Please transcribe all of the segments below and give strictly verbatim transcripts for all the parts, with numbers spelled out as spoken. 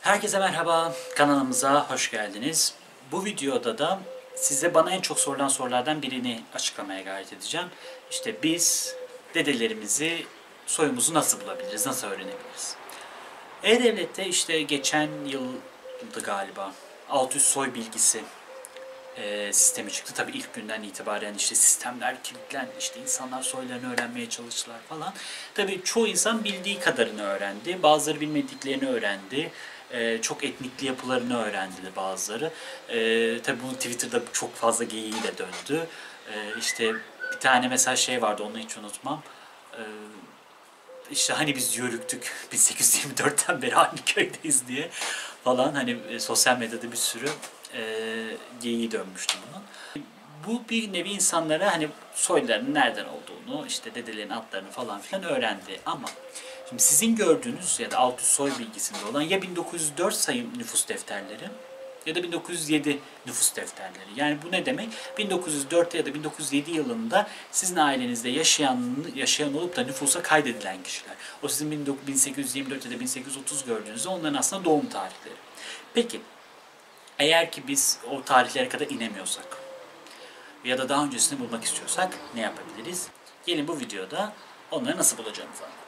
Herkese merhaba, kanalımıza hoş geldiniz. Bu videoda da size bana en çok sorulan sorulardan birini açıklamaya gayret edeceğim. İşte biz dedelerimizi, soyumuzu nasıl bulabiliriz, nasıl öğrenebiliriz? E-Devlet'te işte geçen yıldı galiba altı yüz soy bilgisi e, sistemi çıktı. Tabii ilk günden itibaren işte sistemler kilitlendi, işte insanlar soylarını öğrenmeye çalıştılar falan. Tabii çoğu insan bildiği kadarını öğrendi, bazıları bilmediklerini öğrendi. Ee, çok etnikli yapılarını öğrendi bazıları. Ee, tabii bunu Twitter'da çok fazla geyiği de döndü. Ee, işte bir tane mesela şey vardı, onu hiç unutmam. Ee, işte hani biz yörüktük bin sekiz yüz yirmi dörtten beri aynı köydeyiz diye falan, hani e, sosyal medyada bir sürü e, geyiği dönmüştü bunun. Bu bir nevi insanlara hani soylarının nereden olduğunu, işte dedelerin adlarını falan filan öğrendi. Ama şimdi sizin gördüğünüz ya da altı yüz soy bilgisinde olan ya bin dokuz yüz dört sayım nüfus defterleri ya da bin dokuz yüz yedi nüfus defterleri. Yani bu ne demek? bin dokuz yüz dört ya da bin dokuz yüz yedi yılında sizin ailenizde yaşayan yaşayan olup da nüfusa kaydedilen kişiler. O sizin bin sekiz yüz yirmi dört ya da bin sekiz yüz otuz gördüğünüzde onların aslında doğum tarihleri. Peki eğer ki biz o tarihlere kadar inemiyorsak ya da daha öncesini bulmak istiyorsak ne yapabiliriz? Gelin bu videoda onları nasıl bulacağımızı anlatayım.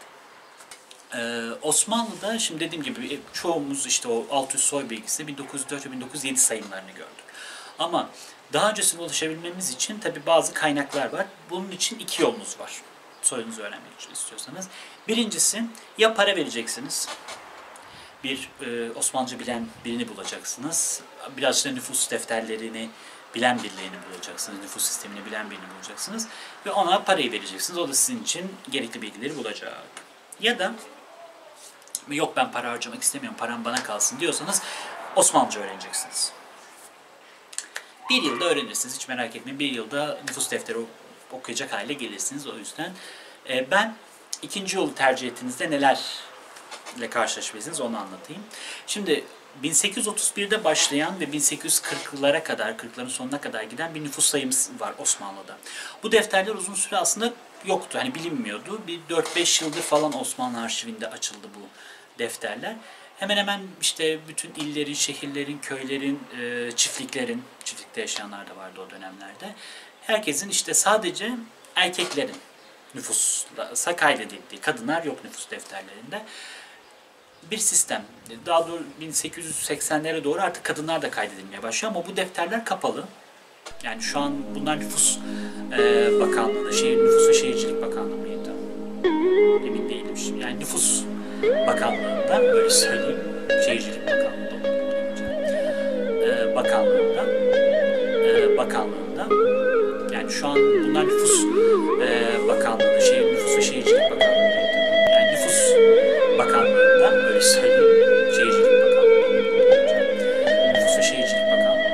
Ee, Osmanlı'da şimdi dediğim gibi çoğumuz işte o altı yüz soy bilgisi bin dokuz yüz dört ve bin dokuz yüz yedi sayımlarını gördük. Ama daha öncesine ulaşabilmemiz için tabi bazı kaynaklar var. Bunun için iki yolunuz var. Soyunuzu öğrenmek için istiyorsanız. Birincisi, ya para vereceksiniz. Bir e, Osmanlıca bilen birini bulacaksınız. Biraz işte nüfus defterlerini bilen birilerini bulacaksınız. Nüfus sistemini bilen birini bulacaksınız. Ve ona parayı vereceksiniz. O da sizin için gerekli bilgileri bulacak. Ya da yok ben para harcamak istemiyorum, param bana kalsın diyorsanız Osmanlıca öğreneceksiniz. Bir yılda öğrenirsiniz, hiç merak etmeyin. Bir yılda nüfus defteri okuyacak hale gelirsiniz. O yüzden e, ben ikinci yolu tercih ettiğinizde nelerle karşılaşabilirsiniz onu anlatayım. Şimdi bin sekiz yüz otuz birde başlayan ve bin sekiz yüz kırklara kadar, kırkların sonuna kadar giden bir nüfus sayımız var Osmanlı'da. Bu defterler uzun süre aslında yoktu, hani bilinmiyordu. Bir dört beş yıldır falan Osmanlı arşivinde açıldı bu defterler. Hemen hemen işte bütün illerin, şehirlerin, köylerin, çiftliklerin, çiftlikte yaşayanlar da vardı o dönemlerde. Herkesin işte sadece erkeklerin nüfusa kaydedildiği, kadınlar yok nüfus defterlerinde. Bir sistem. Daha doğrusu bin sekiz yüz seksenlere doğru artık kadınlar da kaydedilmeye başlıyor ama bu defterler kapalı. Yani şu an bunlar nüfus e, bakanlığında, şehir, nüfus ve şehircilik bakanlığı mıydı? Emin değilim şimdi. Yani nüfus bakanlığında, öyle söyleyeyim, şehircilik bakanlığında, e, bakanlığında, e, bakanlığında. Yani şu an bunlar nüfus e, bakanlığında, şehir, nüfus ve şehircilik bakanlığındaydı. Yani nüfus bakanlığında, öyle söyleyeyim, şehircilik bakanlığında, nüfus ve şehircilik bakanlığındaydı.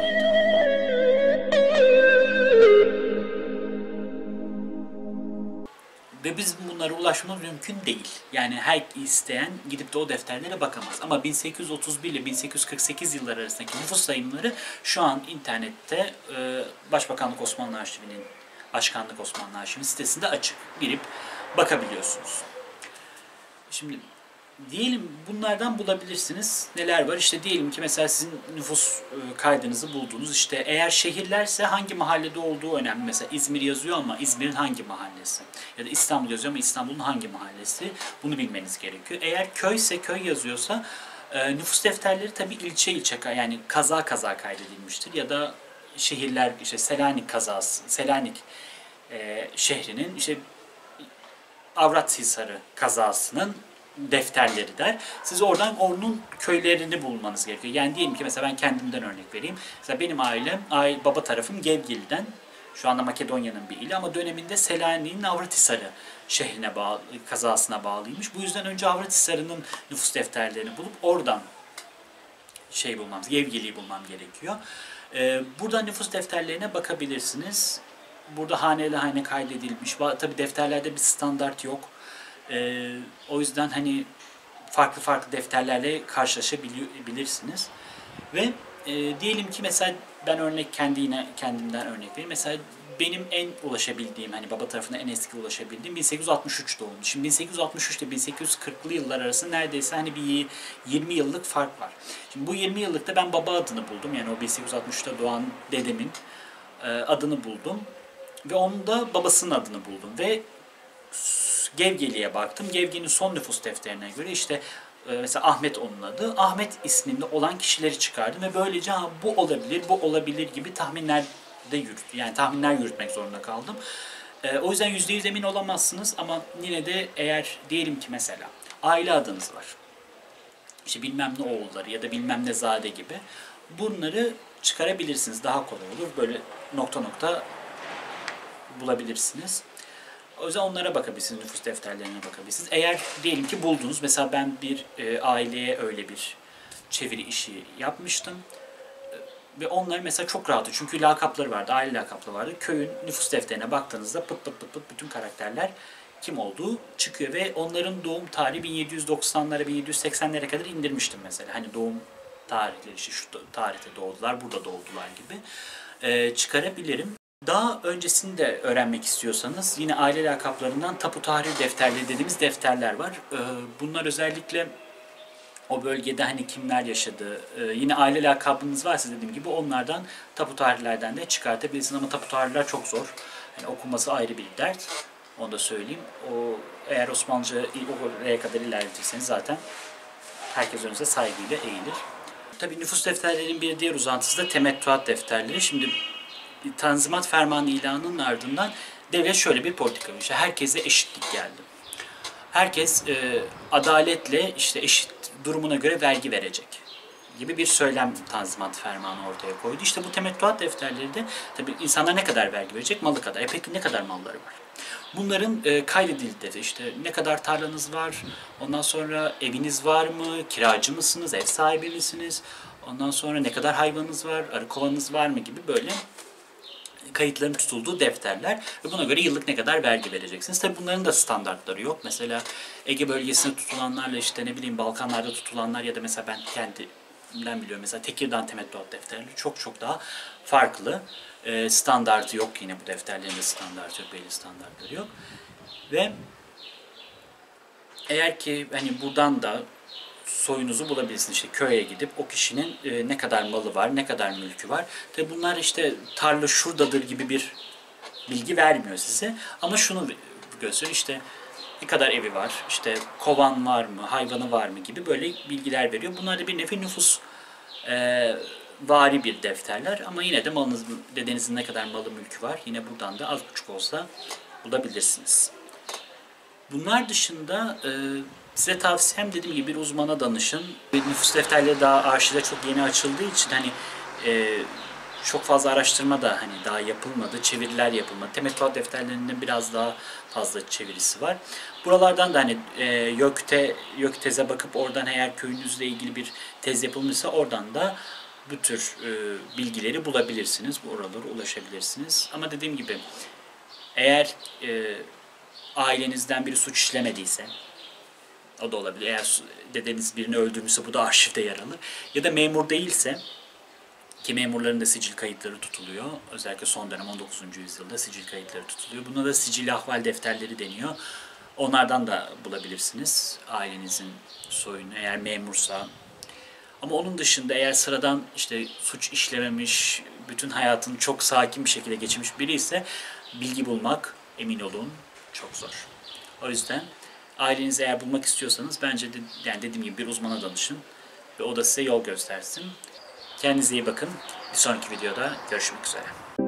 Ve biz bunlara ulaşmamız mümkün değil. Yani her isteyen gidip de o defterlere bakamaz. Ama bin sekiz yüz otuz bir ile bin sekiz yüz kırk sekiz yılları arasındaki nüfus sayımları şu an internette Başbakanlık Osmanlı Arşivi'nin, Başkanlık Osmanlı Arşivi sitesinde açık. Girip bakabiliyorsunuz. Şimdi diyelim bunlardan bulabilirsiniz. Neler var? İşte diyelim ki mesela sizin nüfus kaydınızı buldunuz. İşte eğer şehirlerse hangi mahallede olduğu önemli. Mesela İzmir yazıyor ama İzmir'in hangi mahallesi? Ya da İstanbul yazıyor ama İstanbul'un hangi mahallesi? Bunu bilmeniz gerekiyor. Eğer köyse, köy yazıyorsa nüfus defterleri tabii ilçe ilçe, yani kaza kaza kaydedilmiştir. Ya da şehirler, işte Selanik kazası, Selanik e, şehrinin işte Avratshisarı kazasının defterleri der. Siz oradan onun köylerini bulmanız gerekiyor. Yani diyelim ki mesela ben kendimden örnek vereyim. Mesela benim ailem, aile, baba tarafım Gevgil'den. Şu anda Makedonya'nın bir ili ama döneminde Selanik'in Avratisarı şehrine bağlı, kazasına bağlıymış. Bu yüzden önce Avratisarı'nın nüfus defterlerini bulup oradan şey bulmam, Gevgil'i bulmam gerekiyor. Ee, burada nüfus defterlerine bakabilirsiniz. Burada haneli hane kaydedilmiş. Tabi defterlerde bir standart yok. Ee, o yüzden hani farklı farklı defterlerle karşılaşabilirsiniz. Ve e, diyelim ki mesela ben örnek kendi yine kendimden örnek vereyim. Mesela benim en ulaşabildiğim, hani baba tarafından en eski ulaşabildiğim bin sekiz yüz altmış üç doğumlu. Şimdi bin sekiz yüz altmış üç ile bin sekiz yüz kırklı yıllar arasında neredeyse hani bir yirmi yıllık fark var. Şimdi bu yirmi yıllıkta ben baba adını buldum. Yani o bin sekiz yüz altmış üçte doğan dedemin e, adını buldum. Ve onun da babasının adını buldum. Ve Gevgeli'ye baktım. Gevgeli'nin son nüfus defterine göre işte mesela Ahmet onun adı. Ahmet isminde olan kişileri çıkardım ve böylece ha, bu olabilir, bu olabilir gibi tahminler de yürüt, yani tahminler yürütmek zorunda kaldım. Ee, o yüzden yüzde yüz emin olamazsınız ama yine de eğer diyelim ki mesela aile adınız var. İşte bilmem ne oğulları ya da bilmem ne zade gibi. Bunları çıkarabilirsiniz. Daha kolay olur. Böyle nokta nokta bulabilirsiniz. O yüzden onlara bakabilirsiniz, nüfus defterlerine bakabilirsiniz. Eğer diyelim ki buldunuz, mesela ben bir e, aileye öyle bir çeviri işi yapmıştım. E, ve onlar mesela çok rahattı çünkü lakapları vardı, aile lakapları vardı. Köyün nüfus defterine baktığınızda pıt pıt pıt pıt bütün karakterler kim olduğu çıkıyor ve onların doğum tarihi bin yedi yüz doksanlara, bin yedi yüz seksenlere kadar indirmiştim mesela. Hani doğum tarihleri işte şu tarihte doğdular, burada doğdular gibi e, çıkarabilirim. Daha öncesini de öğrenmek istiyorsanız yine aile lakaplarından tapu tahrir defterleri dediğimiz defterler var. Bunlar özellikle o bölgede hani kimler yaşadığı, yine aile lakabınız varsa dediğim gibi onlardan tapu tahrirlerden de çıkartabilirsiniz ama tapu tahrirler çok zor. Yani okunması ayrı bir dert. Onu da söyleyeyim. O eğer Osmanlıca oraya kadar ilerletirseniz zaten herkes önünüze saygıyla eğilir. Tabii nüfus defterlerinin bir diğer uzantısı da temettüat defterleri. Şimdi Tanzimat Fermanı ilanının ardından devlet şöyle bir politika işte herkese eşitlik geldi. Herkes e, adaletle işte eşit durumuna göre vergi verecek gibi bir söylem Tanzimat Fermanı ortaya koydu. İşte bu temettüat defterleri de tabii insanlar ne kadar vergi verecek? Malı kadar. E peki ne kadar malları var? Bunların e, kaydedildi. İşte ne kadar tarlanız var? Ondan sonra eviniz var mı? Kiracı mısınız? Ev sahibi misiniz? Ondan sonra ne kadar hayvanınız var? Arı kovanınız var mı gibi böyle kayıtların tutulduğu defterler ve buna göre yıllık ne kadar vergi vereceksiniz. Tabii bunların da standartları yok. Mesela Ege bölgesinde tutulanlarla işte ne bileyim Balkanlarda tutulanlar ya da mesela ben kendimden biliyorum mesela Tekirdağ temettüat defterleri çok çok daha farklı. E, standartı yok yine bu defterlerin de standartı yok, belli standartları yok. Ve eğer ki hani buradan da soyunuzu bulabilirsiniz. İşte köye gidip o kişinin e, ne kadar malı var, ne kadar mülkü var. Tabi bunlar işte tarla şuradadır gibi bir bilgi vermiyor size. Ama şunu gösteriyor işte ne kadar evi var, işte kovan var mı, hayvanı var mı gibi böyle bilgiler veriyor. Bunlar da bir nevi nüfus e, vari bir defterler ama yine de malınız, dedenizin ne kadar malı mülkü var yine buradan da az buçuk olsa bulabilirsiniz. Bunlar dışında e, size tavsiyem dediğim gibi bir uzmana danışın. Nüfus defterleri daha arşivde çok yeni açıldığı için hani e, çok fazla araştırma da hani daha yapılmadı, çeviriler yapılmadı. Temettüat defterlerinin biraz daha fazla çevirisi var. Buralardan da hani e, YÖK'te, YÖKTEZ'e bakıp oradan eğer köyünüzle ilgili bir tez yapılmışsa oradan da bu tür e, bilgileri bulabilirsiniz. Bu oralara ulaşabilirsiniz. Ama dediğim gibi eğer e, ailenizden biri suç işlemediyse, o da olabilir. Eğer dedeniz birini öldürmüşse bu da arşivde yer alır. Ya da memur değilse, ki memurların da sicil kayıtları tutuluyor. Özellikle son dönem on dokuzuncu yüzyılda sicil kayıtları tutuluyor. Buna da sicil ahval defterleri deniyor. Onlardan da bulabilirsiniz ailenizin soyunu eğer memursa. Ama onun dışında eğer sıradan işte suç işlememiş, bütün hayatını çok sakin bir şekilde geçirmiş biri ise bilgi bulmak, emin olun, çok zor. O yüzden ailenizi eğer bulmak istiyorsanız bence de, yani dediğim gibi bir uzmana danışın ve o da size yol göstersin. Kendinize iyi bakın. Bir sonraki videoda görüşmek üzere.